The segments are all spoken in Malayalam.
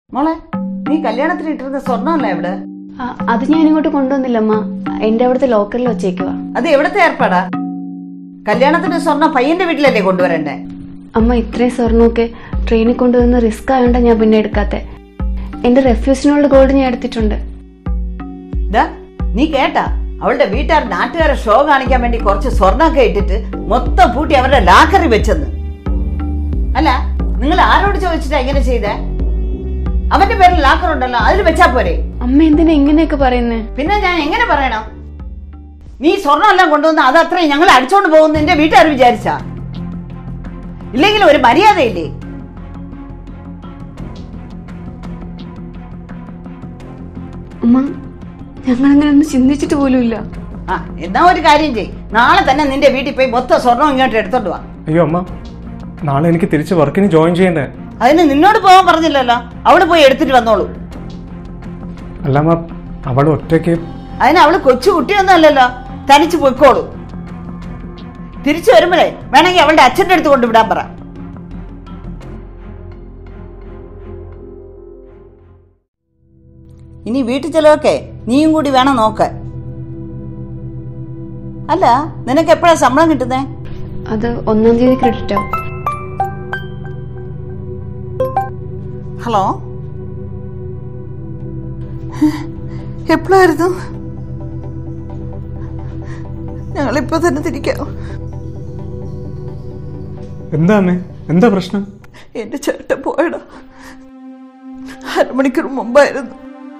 മോളെ, നീ കല്യാണത്തിന് ഇട്ടിരുന്ന സ്വർണ്ണമല്ല എവിടെ? അത് ഞാൻ ഇങ്ങോട്ട് കൊണ്ടുവന്നില്ലമ്മ. എന്റെ അവിടുത്തെ ലോക്കറിൽ വെച്ചേക്കുവാ. അത് എവിടത്തെ ഏർപ്പാടാ? കല്യാണത്തിന് സ്വർണ്ണം പയ്യന്റെ വീട്ടിലല്ലേ കൊണ്ടുവരണ്ടേ? അമ്മ, ഇത്രയും സ്വർണ്ണമൊക്കെ ട്രെയിനിൽ കൊണ്ടുവന്ന് റിസ്ക് ആയോണ്ടാ ഞാൻ പിന്നെ എടുക്കാത്തെ. എന്റെ റെഫ്യൂസിനുള്ള ഗോൾഡ് ഞാൻ എടുത്തിട്ടുണ്ട്. നീ കേട്ടാ? അവളുടെ വീട്ടുകാർ നാട്ടുകാരെ ഷോ കാണിക്കാൻ വേണ്ടി കുറച്ച് സ്വർണ്ണമൊക്കെ ഇട്ടിട്ട് മൊത്തം പൂട്ടി അവരുടെ ലാക്കറി വെച്ചെന്ന്. അല്ല, നിങ്ങൾ ആരോട് ചോദിച്ചിട്ടാ എങ്ങനെ ചെയ്തേ? അവന്റെ പേരിൽ ലാക്കർ ഉണ്ടല്ലോ, അതിൽ വെച്ചാ പോരെ? അമ്മ എന്തിനാ ഇങ്ങനെയൊക്കെ പറയുന്നേ? പിന്നെ ഞാൻ എങ്ങനെ പറയണം? നീ സ്വർണ്ണം എല്ലാം കൊണ്ടുവന്ന് അത് അത്രയും ഞങ്ങൾ അടിച്ചോണ്ട് പോകുന്ന എന്റെ വീട്ടുകാർ വിചാരിച്ചാ? ഇല്ലെങ്കിലും ഒരു മര്യാദയില്ലേ? അമ്മ, ഞങ്ങൾ അങ്ങനെ ഒന്നും ചിന്തിച്ചിട്ട് പോലുമില്ല. എന്നാ ഒരു കാര്യം ചെയ്, നാളെ തന്നെ നിന്റെ വീട്ടിൽ പോയി മൊത്തം സ്വർണ്ണം ഇങ്ങോട്ട് എടുത്തോണ്ട് വാ. അയ്യോ അമ്മ, നാളെ എനിക്ക് തിരിച്ച് വർക്കിന് ജോയിൻ ചെയ്യണ്ടേ? അതിന് നിന്നോട് പോകാൻ പറഞ്ഞില്ലല്ലോ, അവള് പോയി എടുത്തിട്ട് വന്നോളൂ. അല്ല അമ്മ, അവൾ ഒറ്റയ്ക്ക്. അതിന് അവള് കൊച്ചു കുട്ടിയൊന്നും അല്ലല്ലോ, തനിച്ച് പോയിക്കോളൂ. തിരിച്ചു വരുമ്പോഴേ വേണമെങ്കിൽ അവളുടെ അച്ഛൻ്റെ അടുത്ത് കൊണ്ടുവിടാൻ പറ. ഇനി വീട്ടിൽ ചെലവൊക്കെ നീയും കൂടി വേണം നോക്കാൻ. അല്ല, നിനക്ക് എപ്പോഴാ ശമ്പളം കിട്ടുന്നേ? അത് 1-ാം തീയതി ക്രെഡിറ്റ് ആവും. ഹലോ, എപ്പോഴായിരുന്നു? ഞങ്ങളിപ്പോ തന്നെ തിരിക്കാം. എന്താ അമ്മേ, എന്താ പ്രശ്നം? എന്റെ ചേട്ടൻ പോയടാ, 1/2 മണിക്കൂർ മുമ്പായിരുന്നു.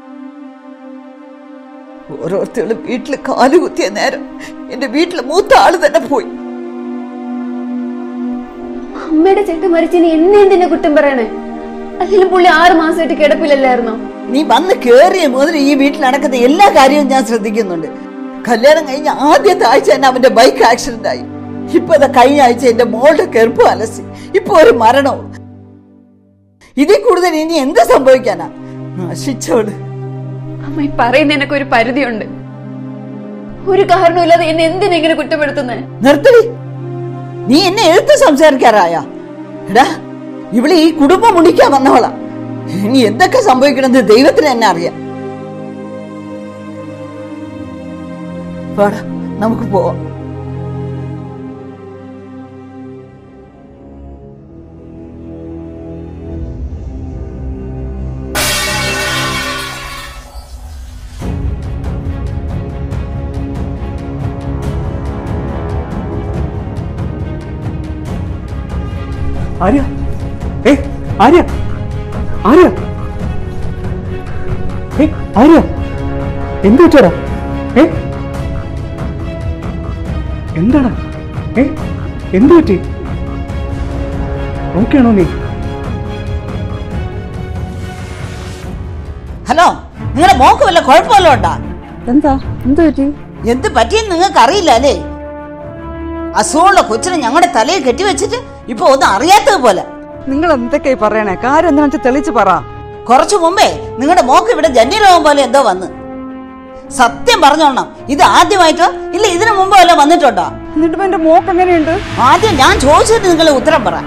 ഓരോരുത്തരും വീട്ടില് കാലുകുത്തിയ നേരം എന്റെ വീട്ടിലെ മൂത്ത ആള് തന്നെ പോയി. അമ്മയുടെ ചേട്ടൻ മരിച്ചതിന് എന്നെ എന്തിനാ കുറ്റം പറയണേ? അതിലും പുള്ളി 6 മാസമായിട്ട് കിടപ്പിലല്ലായിരുന്നോ? നീ വന്ന് കേറിയ മുതൽ ഈ വീട്ടിൽ നടക്കുന്ന എല്ലാ കാര്യവും ഞാൻ ശ്രദ്ധിക്കുന്നുണ്ട്. കല്യാണം കഴിഞ്ഞ ആദ്യത്തെ ആഴ്ച തന്നെ അവന്റെ ബൈക്ക് ആക്സിഡന്റ് ആയി. ഇപ്പൊ കഴിഞ്ഞ ആഴ്ച എന്റെ മോളുടെ കെറുപ്പ് അലസി, ഇപ്പൊ ഒരു മരണവും. ഇതിൽ കൂടുതൽ ഇനി എന്ത് സംഭവിക്കാനാ? നശിച്ചോട്. അമ്മ, ഈ പറയുന്ന എനക്ക് ഒരു പരിധിയുണ്ട്. ഒരു കാരണമില്ലാതെ എന്നെ എന്തിനെങ്ങനെ കുറ്റപ്പെടുത്തുന്നേ? നിർത്തടി, നീ എന്നെ എഴുത്ത് സംസാരിക്കാറായ? എടാ, ഇവിടെ ഈ കുടുംബം മുടിക്കാൻ വന്നവളാ. ഇനി എന്തൊക്കെ സംഭവിക്കണമെന്ന് ദൈവത്തിന് തന്നെ അറിയാം. വാടാ, നമുക്ക് പോവാം. ആര്യ, ആര്യ, ആര്യ, ആര്യ, എന്ത് പറ്റടാ? എന്താടാ? എന്ത് പറ്റി? ഓക്കെയാണോ നീ? ഹലോ, നിങ്ങളുടെ മോക്ക് വല്ല കുഴപ്പമല്ലോ ഉണ്ടാ? എന്താ, എന്ത് പറ്റി? എന്ത് പറ്റിയെന്ന് നിങ്ങൾക്ക് അറിയില്ല അല്ലേ? അസുഖമുള്ള കൊച്ചിനെ ഞങ്ങളുടെ തലയിൽ കെട്ടിവെച്ചിട്ട് ഇപ്പൊ ഒന്നും അറിയാത്തത് പോലെ. നിങ്ങൾ എന്തൊക്കെയായി പറയണേ? കാര്യം എന്താ വെച്ചാൽ തെളിച്ച് പറ. കുറച്ചു മുമ്പേ നിങ്ങളുടെ മോക്ക് ഇവിടെ ജന്യരോഗം പോലെ എന്തോ വന്ന്. സത്യം പറഞ്ഞോണം, ഇത് ആദ്യമായിട്ടോ ഇല്ല ഇതിനു മുമ്പ് വല്ല വന്നിട്ടുണ്ടോ? എന്നിട്ട് എന്റെ മോക്ക് എങ്ങനെയുണ്ട്? ആദ്യം ഞാൻ ചോദിച്ചിട്ട് നിങ്ങൾ ഉത്തരം പറ.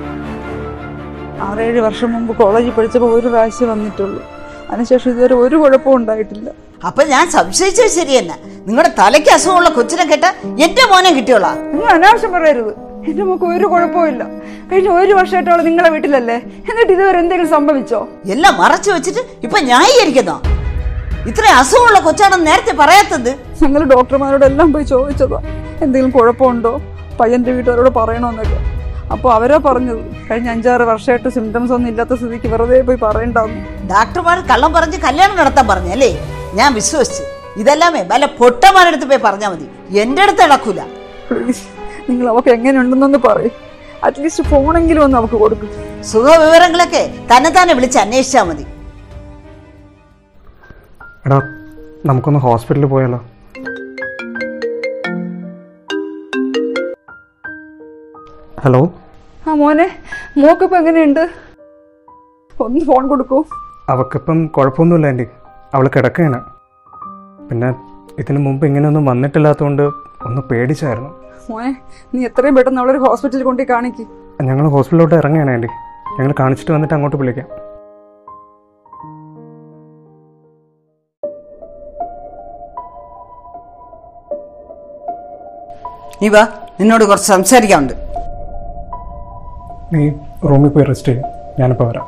6-7 വർഷം മുമ്പ് കോളേജിൽ പഠിച്ചപ്പോൾ ഒരു പ്രാവശ്യം വന്നിട്ടുള്ളൂ. അതിനുശേഷം ഇതുവരെ ഒരു കുഴപ്പവും ഉണ്ടായിട്ടില്ല. അപ്പൊ ഞാൻ സംശയിച്ചത് ശരി തന്നെ. നിങ്ങളുടെ തലയ്ക്ക് അസുഖമുള്ള കൊച്ചിനെ കേട്ട എന്റെ മോനെ കിട്ടിയോളാ. നിങ്ങൾ അനാവശ്യം പറയരുത്. എന്റെ മോക്ക് ഒരു കുഴപ്പമില്ല. കഴിഞ്ഞ 1 വർഷമായിട്ടോളം നിങ്ങളെ വീട്ടിലല്ലേ, എന്നിട്ട് ഇതുവരെ എന്തെങ്കിലും സംഭവിച്ചോ? എല്ലാം മറച്ചു വെച്ചിട്ട് ഇപ്പൊ ന്യായീകരിക്കുന്നോ? ഇത്രയും അസുഖമുള്ള കൊച്ചാണെന്ന് നേരത്തെ പറയാത്തത്? ഞങ്ങൾ ഡോക്ടർമാരോടെല്ലാം പോയി ചോദിച്ചതാ, എന്തെങ്കിലും കുഴപ്പമുണ്ടോ, പയ്യന്റെ വീട്ടുകാരോട് പറയണോന്നൊക്കെ. അപ്പോൾ അവരാ പറഞ്ഞത് കഴിഞ്ഞ 5-6 വർഷമായിട്ട് സിംറ്റംസ് ഒന്നും ഇല്ലാത്ത സ്ഥിതിക്ക് വെറുതെ പോയി പറയണ്ടാന്ന്. ഡോക്ടർമാർ കള്ളം പറഞ്ഞ് കല്യാണം നടത്താൻ പറഞ്ഞല്ലേ? ഞാൻ വിശ്വസിച്ചു. ഇതെല്ലാമേ വല്ല പൊട്ടന്മാരെടുത്ത് പോയി പറഞ്ഞാൽ മതി, എന്റെ അടുത്ത് ഇളക്കൂല. പ്ലീസ്, നിങ്ങൾ അവക്ക് എങ്ങനെയുണ്ടെന്നൊന്ന് പറയും. അറ്റ്ലീസ്റ്റ് ഫോണെങ്കിലും ഒന്ന് അവക്ക് കൊടുക്കും. സുഖവിവരങ്ങളൊക്കെ തന്നെ വിളിച്ച് അന്വേഷിച്ചാൽ മതി. എടാ, നമുക്കൊന്ന് ഹോസ്പിറ്റലിൽ പോയാലോ? ഹലോ. മോനെ, മോക്കിപ്പോൾ എങ്ങനെയുണ്ട്? ഒന്ന് ഫോൺ കൊടുക്കൂ. അവക്കിപ്പം കുഴപ്പമൊന്നുമില്ല ആൻറ്റി, അവൾ കിടക്കുകയാണ്. പിന്നെ ഇതിനു മുമ്പ് ഇങ്ങനെയൊന്നും വന്നിട്ടില്ലാത്തതുകൊണ്ട് ഒന്ന് പേടിച്ചായിരുന്നു. മോനെ, നീ എത്രയും പെട്ടെന്ന് അവളൊരു ഹോസ്പിറ്റലിൽ കൊണ്ടുപോയി കാണിക്കും. ഞങ്ങൾ ഹോസ്പിറ്റലിലോട്ട് ഇറങ്ങുകയാണ് ആൻറ്റി. ഞങ്ങൾ കാണിച്ചിട്ട് വന്നിട്ട് അങ്ങോട്ട് വിളിക്കാം. നീ വാ, നിന്നോട് കുറച്ച് സംസാരിക്കാനുണ്ട്. നീ റൂമിൽ പോയി റെസ്റ്റ് ചെയ്യും, ഞാനിപ്പോൾ വരാം.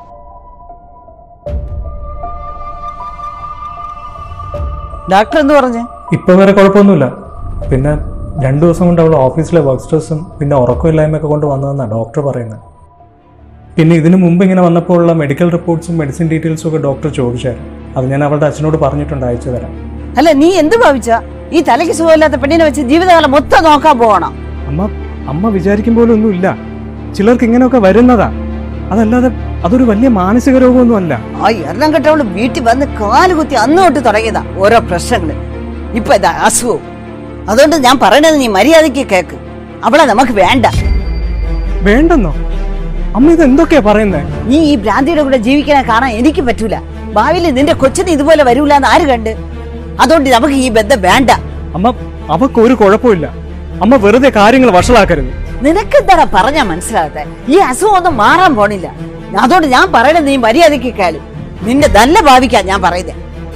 ഡോക്ടർ എന്ത് പറഞ്ഞു? ഇപ്പം വേറെ കുഴപ്പമൊന്നുമില്ല. പിന്നെ 2 ദിവസം കൊണ്ട് അവൾ ഓഫീസിലെ വർക്ക് സ്ട്രെസ്സും പിന്നെ ഉറക്കമില്ലായ്മയൊക്കെ കൊണ്ട് വന്നതെന്നാണ് ഡോക്ടർ പറയുന്നത്. പിന്നെ ഇതിനു മുമ്പ് ഇങ്ങനെ വന്നപ്പോൾ ഉള്ള മെഡിക്കൽ റിപ്പോർട്ട്സും മെഡിസിൻ ഡീറ്റെയിൽസും ഒക്കെ ഡോക്ടർ ചോദിച്ചായിരുന്നു. അത് ഞാൻ അവളുടെ അച്ഛനോട് പറഞ്ഞിട്ടുണ്ട്, അയച്ചു തരാം. അല്ല, നീ എന്ത് ഭാവിച്ചാ ഈ തലയ്ക്ക് സുഖമില്ലാത്ത പെണ്ണിനെ വെച്ച് ജീവിതകാലം മൊത്തം നോക്കാൻ പോകണം? അമ്മ വിചാരിക്കും പോലെ ഒന്നുമില്ല. ചിലർക്ക് ഇങ്ങനെയൊക്കെ വരുന്നതാ. അതല്ലാതെ അതൊരു വലിയ മാനസിക രോഗമൊന്നും അല്ല. ആ എണ്ണം കെട്ടവള് വീട്ടിൽ വന്ന് കാലുകുത്തി അന്ന് തൊട്ട് തുടങ്ങിയതാ ഓരോ പ്രശ്നങ്ങള്. ഇപ്പൊ ഇതാ അസുഖവും. അതുകൊണ്ട് ഞാൻ പറയണത് നീ മര്യാദയ്ക്ക് കേക്ക്. അവളെ നമുക്ക് വേണ്ട. വേണ്ടെന്നോ? അമ്മ ഇത് എന്തൊക്കെയാ പറയുന്നേ? നീ ഈ ഭ്രാന്തിയുടെ കൂടെ ജീവിക്കണേ കാണാൻ എനിക്ക് പറ്റൂല. ഭാവിയിൽ നിന്റെ കൊച്ചിന് ഇതുപോലെ വരൂല എന്ന് ആര് കണ്ട്? അതുകൊണ്ട് നമുക്ക് ഈ ബന്ധം വേണ്ട. അമ്മ, അവക്ക് ഒരു കുഴപ്പമില്ല. അമ്മ വെറുതെ കാര്യങ്ങൾ വഷളാക്കരുത്. നിനക്കെന്താ പറഞ്ഞാ മനസ്സിലാകത്തെ? ഈ അസുഖം ഒന്നും മാറാൻ പോണില്ല. അതുകൊണ്ട് ഞാൻ പറയണത് നീ മര്യാദയ്ക്ക് കേളും. നിന്റെ നല്ല ഭാവിക്കാ ഞാൻ പറയുന്നേ.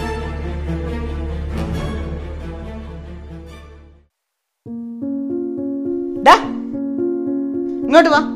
ഇങ്ങോട്ട് വാ.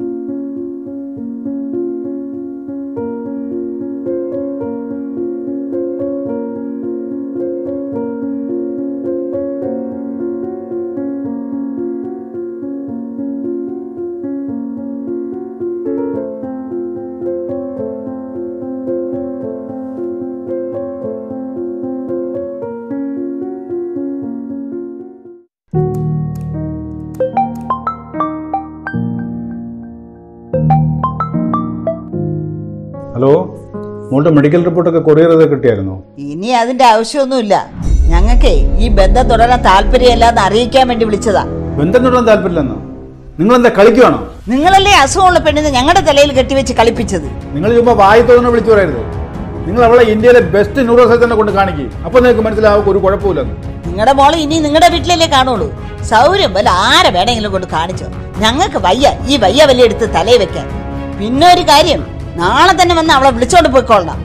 ഹലോ, മോളുടെ മെഡിക്കൽ റിപ്പോർട്ടൊക്കെ കൊറിയർ ചെയ്ത് കിട്ടിയായിരുന്നോ? ഇനി അതിന്റെ ആവശ്യമൊന്നുമില്ല. ഞങ്ങൾക്കേ ഈ ബന്ധം തുടരാൻ താല്പര്യമില്ലാന്ന് അറിയിക്കാൻ വേണ്ടി വിളിച്ചതാ. ബന്ധം തുടരാൻ താല്പര്യമില്ലെന്നോ? നിങ്ങൾ എന്താ കളിക്കുവാണോ? നിങ്ങളല്ലേ അസുഖമുള്ള പെണ്ണിനെ ഞങ്ങളുടെ തലയിൽ കെട്ടിവെച്ച് കളിപ്പിച്ചത്? നിങ്ങൾ ചുമ്മാ വായി തോന്നുന്നു വിളിച്ചു പറയരുത്. നിങ്ങൾ അവളെ ഇന്ത്യയിലെ ബെസ്റ്റ് ന്യൂറോ സർജനെ കൊണ്ട് കാണിക്കും. അപ്പൊ നിങ്ങൾക്ക് മനസ്സിലാവും ഒരു കുഴപ്പമില്ലെന്ന്. നിങ്ങളുടെ മോളെ ഇനി നിങ്ങളുടെ വീട്ടിലല്ലേ കാണുള്ളൂ. സൗകര്യം പോലെ ആരെ വേണമെങ്കിലും കൊണ്ട് കാണിച്ചോ. ഞങ്ങൾക്ക് വയ്യ ഈ വയ്യ വലിയ എടുത്ത് തലയിൽ വെക്കാൻ. പിന്നെ ഒരു കാര്യം, നാളെ തന്നെ വന്ന് അവളെ വിളിച്ചോണ്ട് പോയിക്കൊള്ളാം.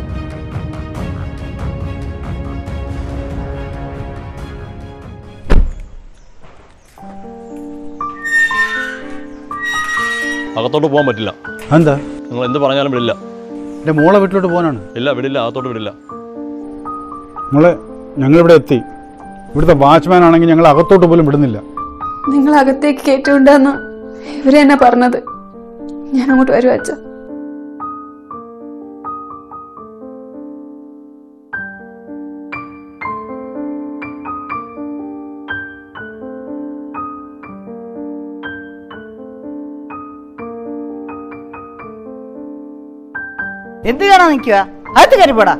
അകത്തോട്ട് പോകാൻ പറ്റില്ല. എന്താ? നിങ്ങൾ എന്ത് പറഞ്ഞാലും വിടില്ല. എൻ്റെ മോളെ വീട്ടിലോട്ട് പോകാനാണ്. ഇല്ല, വിടില്ല, അകത്തോട്ട് വിടില്ല. മോളെ, ഞങ്ങളിവിടെ എത്തി. ഇവിടുത്തെ വാച്ച്മാൻ ആണെങ്കിൽ ഞങ്ങൾ അകത്തോട്ട് പോലും വിടുന്നില്ല. നിങ്ങൾ അകത്തേക്ക് കയറ്റുകൊണ്ടെന്ന് ഇവര് തന്നെ പറഞ്ഞത്. ഞാൻ അങ്ങോട്ട് വരുവാ അച്ഛാ. എന്ത് കാണാൻ നിൽക്കുക? അകത്ത് കയറിപ്പോടാ.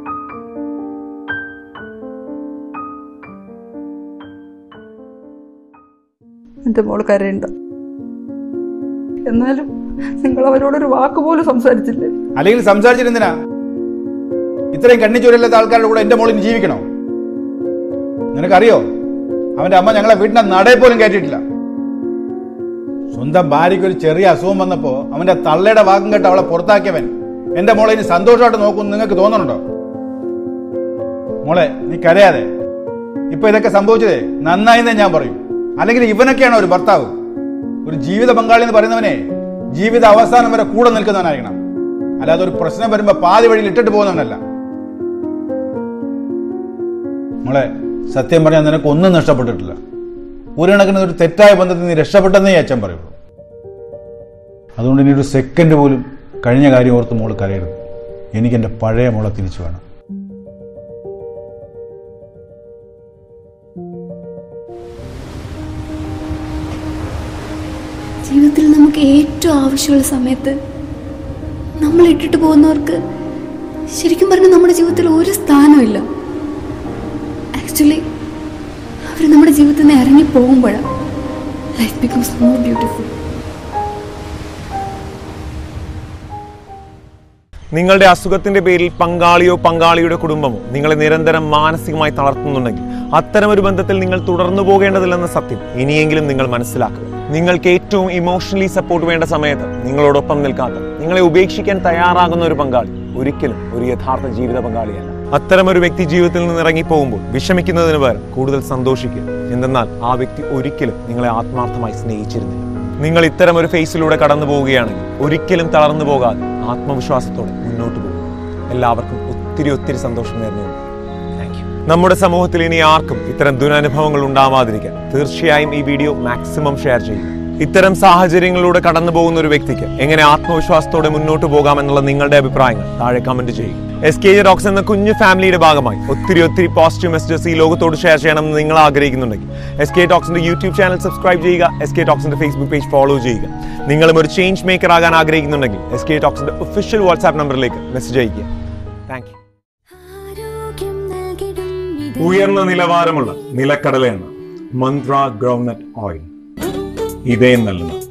എന്റെ മോള് കരയണ്ട. എന്നാലും നിങ്ങൾ അവരോടൊരു വാക്ക് പോലും സംസാരിച്ചില്ലേ? അല്ലെങ്കിൽ സംസാരിച്ചിരുന്നിനാ? ഇത്രയും കണ്ണിച്ചോരില്ലാത്ത ആൾക്കാരുടെ കൂടെ എന്റെ മോളിന് ജീവിക്കണോ? നിനക്കറിയോ, അവന്റെ അമ്മ ഞങ്ങളെ വീട്ടിന്റെ നടയിൽ പോലും കയറ്റിയിട്ടില്ല. സ്വന്തം ഭാര്യയ്ക്ക് ഒരു ചെറിയ അസുഖം വന്നപ്പോ അവന്റെ തള്ളയുടെ വാക്കും കേട്ട് അവളെ പുറത്താക്കിയവൻ എന്റെ മോളെ ഇനി സന്തോഷമായിട്ട് നോക്കുമെന്ന് നിങ്ങൾക്ക് തോന്നുന്നുണ്ടോ? മോളെ, നീ കരയാതെ. ഇപ്പൊ ഇതൊക്കെ സംഭവിച്ചതേ നന്നായിന്നേ ഞാൻ പറയൂ. അല്ലെങ്കിൽ ഇവനൊക്കെയാണ് ഒരു ഭർത്താവ്. ഒരു ജീവിത പങ്കാളി എന്ന് പറയുന്നവനെ ജീവിത അവസാനം വരെ കൂടെ നിൽക്കുന്നവനായിരിക്കണം. അല്ലാതെ ഒരു പ്രശ്നം വരുമ്പോ പാതി വഴിയിൽ ഇട്ടിട്ട് പോകുന്നവനല്ല. മോളെ, സത്യം പറഞ്ഞാൽ നിനക്ക് ഒന്നും നഷ്ടപ്പെട്ടിട്ടില്ല. ഒരു കണക്കിന് ഒരു തെറ്റായ ബന്ധത്തിൽ നീ രക്ഷപ്പെട്ടെന്നേ അച്ഛൻ പറയുള്ളൂ. അതുകൊണ്ട് ഇനി ഒരു സെക്കൻഡ് പോലും കഴിഞ്ഞ കാര്യം ഓർത്ത് മോള് കരയരുത്. എനിക്ക് എൻ്റെ പഴയ മോളെ തിരിച്ചു വേണം. ജീവിതത്തിൽ നമുക്ക് ഏറ്റവും ആവശ്യമുള്ള സമയത്ത് നമ്മൾ ഇട്ടിട്ട് പോകുന്നവർക്ക് ശരിക്കും പറഞ്ഞാൽ നമ്മുടെ ജീവിതത്തിൽ ഒരു സ്ഥാനമില്ല. ആക്ച്വലി അവർ നമ്മുടെ ജീവിതത്തിൽ നിന്ന് ഇറങ്ങി പോകുമ്പോഴാണ് ലൈഫ് ബിക്കംസ് മോർ ബ്യൂട്ടിഫുൾ. നിങ്ങളുടെ അസുഖത്തിന്റെ പേരിൽ പങ്കാളിയോ പങ്കാളിയുടെ കുടുംബമോ നിങ്ങളെ നിരന്തരം മാനസികമായി തളർത്തുന്നുണ്ടെങ്കിൽ അത്തരമൊരു ബന്ധത്തിൽ നിങ്ങൾ തുടർന്നു പോകേണ്ടതില്ലെന്ന സത്യം ഇനിയെങ്കിലും നിങ്ങൾ മനസ്സിലാക്കുക. നിങ്ങൾക്ക് ഏറ്റവും ഇമോഷണലി സപ്പോർട്ട് വേണ്ട സമയത്ത് നിങ്ങളോടൊപ്പം നിൽക്കാത്ത, നിങ്ങളെ ഉപേക്ഷിക്കാൻ തയ്യാറാകുന്ന ഒരു പങ്കാളി ഒരിക്കലും ഒരു യഥാർത്ഥ ജീവിത പങ്കാളിയല്ല. അത്തരമൊരു വ്യക്തി ജീവിതത്തിൽ നിന്ന് ഇറങ്ങിപ്പോകുമ്പോൾ വിഷമിക്കുന്നതിന് പകരം കൂടുതൽ സന്തോഷിക്കുക. എന്തെന്നാൽ ആ വ്യക്തി ഒരിക്കലും നിങ്ങളെ ആത്മാർത്ഥമായി സ്നേഹിച്ചിരുന്നില്ല. നിങ്ങൾ ഇത്തരം ഒരു ഫേസിലൂടെ കടന്നു പോവുകയാണെങ്കിൽ ഒരിക്കലും തളർന്നു പോകാതെ ആത്മവിശ്വാസത്തോടെ മുന്നോട്ട് പോകും. എല്ലാവർക്കും ഒത്തിരി സന്തോഷം നേർന്നുകൊണ്ട് താങ്ക് യു. നമ്മുടെ സമൂഹത്തിൽ ഇനി ആർക്കും ഇത്തരം ദുരനുഭവങ്ങൾ ഉണ്ടാവാതിരിക്കാൻ തീർച്ചയായും ഈ വീഡിയോ മാക്സിമം ഷെയർ ചെയ്യുക. ഇത്തരം സാഹചര്യങ്ങളിലൂടെ കടന്നു പോകുന്ന ഒരു വ്യക്തിക്ക് എങ്ങനെ ആത്മവിശ്വാസത്തോടെ മുന്നോട്ട് പോകാമെന്നുള്ള നിങ്ങളുടെ അഭിപ്രായങ്ങൾ താഴെ കമന്റ് ചെയ്യുക. SKJ ടോക്സ് എന്ന കുഞ്ഞു ഫാമിലിയുടെ ഭാഗമായി ഒത്തിരി പോസിറ്റീവ് മെസ്സേജസ് ഈ ലോകത്തോട് ഷെയർ ചെയ്യണമെന്ന് നിങ്ങൾ ആഗ്രഹിക്കുന്നുണ്ടെങ്കിൽ SKJ ടോക്സിന്റെ യൂട്യൂബ് ചാനൽ സബ്സ്ക്രൈബ് ചെയ്യുക. SKJ ടോക്സിന്റെ ഫേസ്ബുക്ക് പേജ് ഫോളോ ചെയ്യുക. നിങ്ങളും ഒരു ചേഞ്ച് മേക്കർ ആകാൻ ആഗ്രഹിക്കുന്നുണ്ടെങ്കിൽ SKJ ടോക്സിന്റെ ഒഫീഷ്യൽ വാട്സ്ആപ്പ് നമ്പറിലേക്ക് മെസ്സേജ് അയയ്ക്കുക. Thank you. ഉയർന്ന നിലവാരമുള്ള നിലക്കടലയെണ്ണ മന്ത്ര ഗ്രൗണ്ട്നട്ട് ഓയിൽ ഇതേ നൽകുന്ന